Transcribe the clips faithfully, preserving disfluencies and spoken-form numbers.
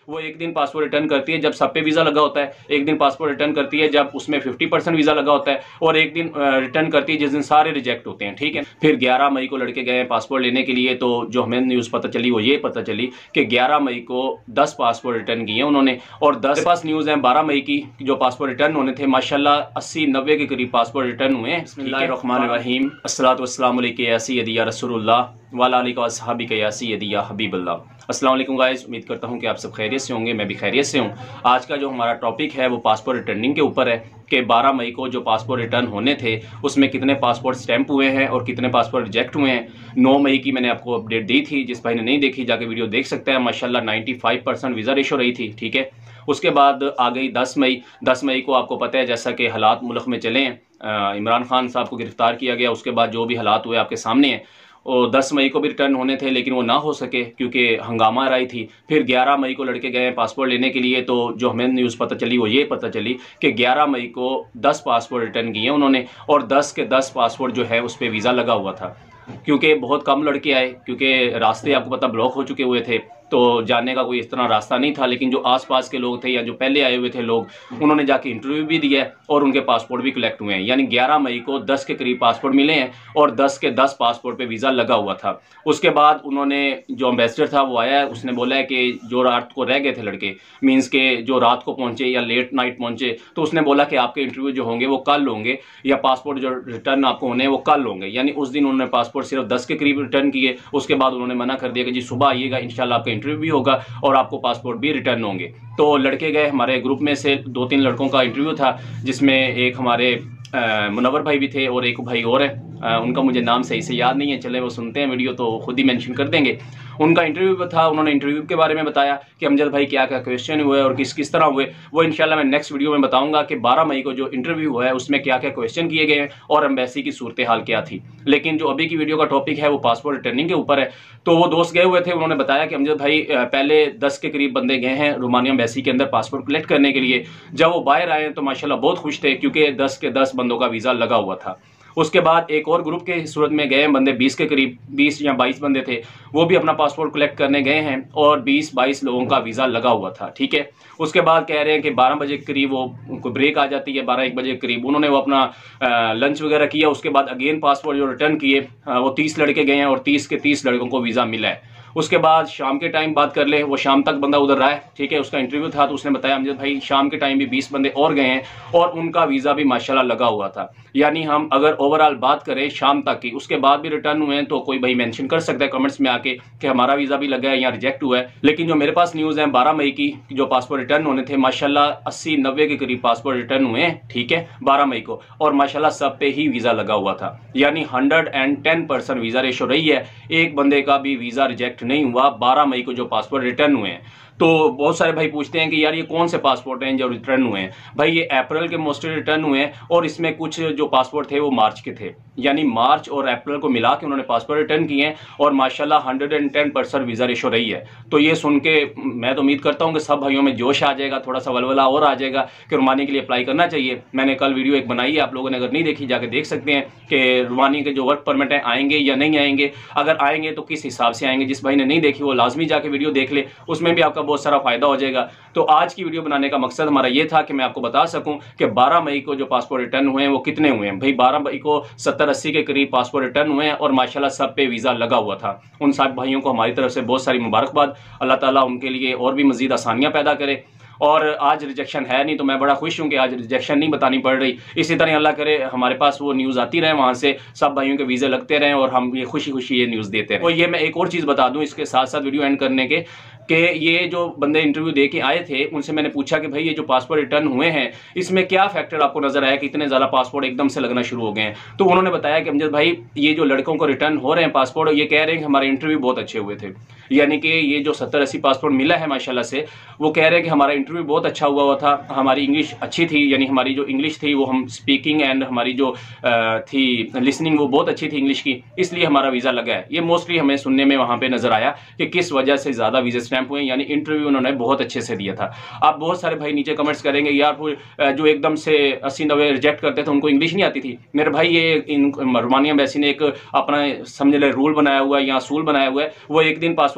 वो एक दिन पासपोर्ट रिटर्न करती है जब सब पे वीज़ा लगा होता है, एक दिन पासपोर्ट रिटर्न करती है जब उसमें फिफ्टी परसेंट वीज़ा लगा होता है, और एक दिन रिटर्न करती है जिस दिन सारे रिजेक्ट होते हैं। ठीक है, फिर ग्यारह मई को लड़के गए पासपोर्ट लेने के लिए, तो जो हमें न्यूज़ पता चली वो ये पता चली कि ग्यारह मई को दस पासपोर्ट रिटर्न किए उन्होंने, और दस पास न्यूज़ हैं बारह मई की जो पासपोर्ट रिटर्न होने थे। माशाल्लाह अस्सी नब्बे के करीब पासपोर्ट रिटर्न हुए हैं। बिस्मिल्लाहिर्रहमानिर्रहीम, अस्सलातु वस्सलामु अलैका या सय्यदी या रसूलुल्लाह वाला आलिका वस्सहाबी का या सय्यदी या हबीबल्लाह। अस्सलाम वालेकुम गाइस, उम्मीद करता हूं कि आप सब खैरियत से होंगे, मैं भी खैरियत से हूं। आज का जो हमारा टॉपिक है वो पासपोर्ट रिटर्निंग के ऊपर है कि बारह मई को जो पासपोर्ट रिटर्न होने थे उसमें कितने पासपोर्ट स्टैंप हुए हैं और कितने पासपोर्ट रिजेक्ट हुए हैं। नौ मई की मैंने आपको अपडेट दी थी, जिस भाई ने नहीं देखी जाके वीडियो देख सकते हैं। माशाल्लाह पचानवे परसेंट वीज़ा रेशो रही थी। ठीक है, उसके बाद आ गई दस मई। दस मई को आपको पता है जैसा कि हालात मुल्क में चले हैं, इमरान खान साहब को गिरफ्तार किया गया, उसके बाद जो भी हालात हुए आपके सामने हैं। और दस मई को भी रिटर्न होने थे लेकिन वो ना हो सके क्योंकि हंगामा आ रही थी। फिर ग्यारह मई को लड़के गए पासपोर्ट लेने के लिए, तो जो हमें न्यूज़ पता चली वो ये पता चली कि ग्यारह मई को दस पासपोर्ट रिटर्न किए उन्होंने, और दस के दस पासपोर्ट जो है उस पर वीज़ा लगा हुआ था। क्योंकि बहुत कम लड़के आए, क्योंकि रास्ते आपको पता ब्लॉक हो चुके हुए थे, तो जाने का कोई इस तरह रास्ता नहीं था। लेकिन जो आसपास के लोग थे या जो पहले आए हुए थे लोग, उन्होंने जाके इंटरव्यू भी दिया और उनके पासपोर्ट भी कलेक्ट हुए हैं। यानी ग्यारह मई को दस के करीब पासपोर्ट मिले हैं और दस के दस पासपोर्ट पे वीज़ा लगा हुआ था। उसके बाद उन्होंने जो एम्बेसडर था वो आया, उसने बोला है कि जो रात को रह गए थे लड़के, मीन्स के जो रात को पहुंचे या लेट नाइट पहुंचे, तो उसने बोला कि आपके इंटरव्यू जो होंगे वो कल होंगे, या पासपोर्ट जो रिटर्न आपको होने हैं वो कल होंगे। यानी उस दिन उन्होंने पासपोर्ट सिर्फ दस के करीब रिटर्न किए। उसके बाद उन्होंने मना कर दिया कि जी सुबह आइएगा, इंशाल्लाह आपका इंटरव्यू भी होगा और आपको पासपोर्ट भी रिटर्न होंगे। तो लड़के गए, हमारे ग्रुप में से दो तीन लड़कों का इंटरव्यू था, जिसमें एक हमारे मुनव्वर भाई भी थे और एक भाई और है, आ, उनका मुझे नाम सही से याद नहीं है, चले वो सुनते हैं वीडियो तो खुद ही मेंशन कर देंगे। उनका इंटरव्यू था, उन्होंने इंटरव्यू के बारे में बताया कि अमजद भाई क्या क्या क्वेश्चन हुए और किस किस तरह हुए। वो इंशाल्लाह मैं नेक्स्ट वीडियो में बताऊंगा कि बारह मई को जो इंटरव्यू हुआ है उसमें क्या क्या क्वेश्चन किए गए हैं और एम्बेसी की सूरत हाल क्या थी। लेकिन जो अभी की वीडियो का टॉपिक है वो पासपोर्ट रिटर्निंग के ऊपर है। तो वो दोस्त गए हुए थे, उन्होंने बताया कि अमजद भाई पहले दस के करीब बंदे गए हैं रोमानिया एम्बेसी के अंदर पासपोर्ट कलेक्ट करने के लिए। जब वो बाहर आए तो माशाल्लाह बहुत खुश थे क्योंकि दस के दस बंदों का वीज़ा लगा हुआ था। उसके बाद एक और ग्रुप के सूरत में गए बंदे, बीस के करीब बीस या बाईस बंदे थे, वो भी अपना पासपोर्ट कलेक्ट करने गए हैं और बीस बाईस लोगों का वीज़ा लगा हुआ था। ठीक है, उसके बाद कह रहे हैं कि बारह बजे के करीब वो उनको ब्रेक आ जाती है, बारह एक बजे के करीब उन्होंने वो अपना आ, लंच वगैरह किया। उसके बाद अगेन पासपोर्ट जो रिटर्न किए, वो तीस लड़के गए हैं और तीस के तीस लड़कों को वीज़ा मिला है। उसके बाद शाम के टाइम बात कर ले, वो शाम तक बंदा उधर रहा है। ठीक है, उसका इंटरव्यू था तो उसने बताया अमजद भाई शाम के टाइम भी बीस बंदे और गए हैं और उनका वीज़ा भी माशाल्लाह लगा हुआ था। यानी हम अगर ओवरऑल बात करें शाम तक की, उसके बाद भी रिटर्न हुए हैं, तो कोई भाई मेंशन कर सकता है कमेंट्स में आके कि हमारा वीज़ा भी लगा है या रिजेक्ट हुआ है। लेकिन जो मेरे पास न्यूज़ है बारह मई की जो पासपोर्ट रिटर्न होने थे, माशाल्लाह अस्सी नब्बे के करीब पासपोर्ट रिटर्न हुए हैं। ठीक है, बारह मई को, और माशाल्लाह सब पे ही वीज़ा लगा हुआ था। यानी hundred and ten percent visa ratio रही है, एक बंदे का भी वीज़ा रिजेक्ट नहीं हुआ बारह मई को जो पासपोर्ट रिटर्न हुए हैं। तो बहुत सारे भाई पूछते हैं कि यार ये कौन से पासपोर्ट हैं जो रिटर्न हुए हैं। भाई ये अप्रैल के मोस्टली रिटर्न हुए हैं और इसमें कुछ जो पासपोर्ट थे वो मार्च के थे। यानी मार्च और अप्रैल को मिला के उन्होंने पासपोर्ट रिटर्न किए हैं और माशाल्लाह hundred and ten percent visa ratio रही है। तो ये सुन के मैं तो उम्मीद करता हूँ कि सब भाइयों में जोश आ जाएगा, थोड़ा सा वलवला और आ जाएगा कि रोमानिया के लिए अप्लाई करना चाहिए। मैंने कल वीडियो एक बनाई है, आप लोगों ने अगर नहीं देखी जाके देख सकते हैं कि रोमानिया के जो वर्क परमिट है आएंगे या नहीं आएंगे, अगर आएंगे तो किस हिसाब से आएंगे। जिस भाई ने नहीं देखी वो लाजमी जाके वीडियो देख ले, उसमें भी आपका बहुत सारा फायदा हो जाएगा। तो आज की वीडियो बनाने का मकसद हमारा ये था कि मैं आपको बता सकूं कि बारह मई को जो पासपोर्ट रिटर्न हुए हैं वो कितने हुए हैं। भाई बारह मई को सत्तर अस्सी के करीब पासपोर्ट रिटर्न हुए हैं और माशाल्लाह सब पे वीज़ा लगा हुआ था। उन सब भाइयों को हमारी तरफ से बहुत सारी मुबारकबाद। अल्लाह ताला उनके लिए और भी मजीद आसानियां पैदा करे। और आज रिजेक्शन है नहीं तो मैं बड़ा खुश हूं कि आज रिजेक्शन नहीं बतानी पड़ रही। इसी तरह अल्लाह करे हमारे पास वो न्यूज़ आती रहे, वहां से सब भाइयों के वीज़े लगते रहें और हम ये खुशी खुशी ये न्यूज़ देते हैं। और ये मैं एक और चीज़ बता दूं इसके साथ साथ वीडियो एंड करने के, कि ये जो बंदे इंटरव्यू दे के आए थे उनसे मैंने पूछा कि भाई ये जो पासपोर्ट रिटर्न हुए हैं इसमें क्या फैक्टर आपको नजर आया कि इतने ज़्यादा पासपोर्ट एकदम से लगना शुरू हो गए हैं। तो उन्होंने बताया कि अमजद भाई ये जो लड़कों को रिटर्न हो रहे हैं पासपोर्ट, ये कह रहे हैं कि हमारे इंटरव्यू बहुत अच्छे हुए थे। यानी कि ये जो सत्तर अस्सी पासपोर्ट मिला है माशाल्लाह से, वो कह रहे हैं कि हमारा इंटरव्यू बहुत अच्छा हुआ हुआ था, हमारी इंग्लिश अच्छी थी, यानी हमारी जो इंग्लिश थी वो हम स्पीकिंग एंड हमारी जो थी लिसनिंग वो बहुत अच्छी थी इंग्लिश की, इसलिए हमारा वीज़ा लगा है। ये मोस्टली हमें सुनने में वहाँ पे नजर आया कि किस वजह से ज़्यादा वीज़ा स्टैंप हुए, यानी इंटरव्यू उन्होंने बहुत अच्छे से दिया था। आप बहुत सारे भाई नीचे कमेंट्स करेंगे यार जो एकदम से अस्सी नब्बे रिजेक्ट करते थे उनको इंग्लिश नहीं आती थी। मेरे भाई ये इन रोमानिया एम्बेसी ने एक अपना समझ ले रूल बनाया हुआ है या असूल बनाया हुआ है, वो एक दिन पासपोर्ट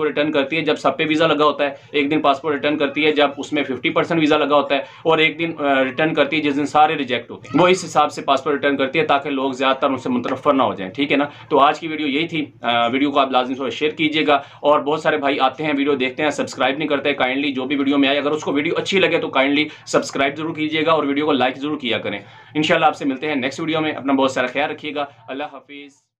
पासपोर्ट रिटर्न करती है जब सब पे वीजा लगा होता है, एक दिन पासपोर्ट रिटर्न करती है जब उसमें फिफ्टी परसेंट वीजा लगा होता है, और एक दिन रिटर्न करती है जिस दिन सारे रिजेक्ट होते हैं। वो इस हिसाब से पासपोर्ट रिटर्न करती है ताकि लोग ज्यादातर उनसे मुतरफर ना हो जाएं, ठीक है ना। तो आज की वीडियो यही थी। वीडियो को आप लाजमी से शेयर कीजिएगा, और बहुत सारे भाई आते हैं वीडियो देखते हैं सब्सक्राइब नहीं करते। काइंडली जो भी वीडियो में आए अगर उसको वीडियो अच्छी लगे तो काइंडली सब्सक्राइब जरूर कीजिएगा और वीडियो को लाइक जरूर किया करें। इंशाल्लाह आपसे मिलते हैं नेक्स्ट वीडियो में। अपना बहुत सारा ख्याल रखिएगा। अल्लाह हाफिज।